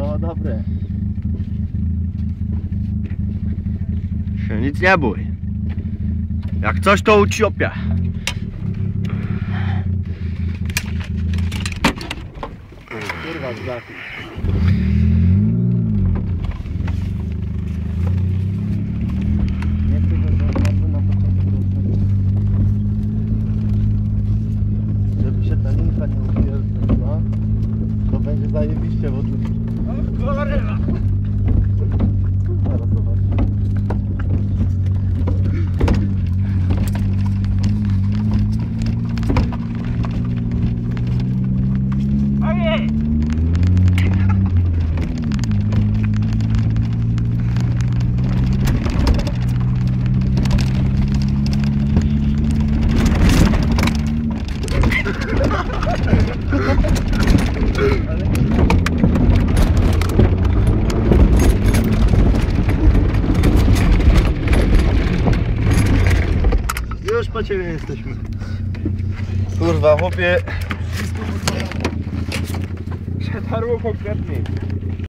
To dobre. Się nic nie bój. Jak coś to uciopię. Kurwa, zgaty. Nie chcę go zobaczyć na początku rocznego. Żeby się ta linka nie upierdoliła, to będzie zajebiście, bo tu... O kurwa! Zaraz zobaczę. Już po ciebie jesteśmy. Kurwa, chłopie. Przetarło konkretnie.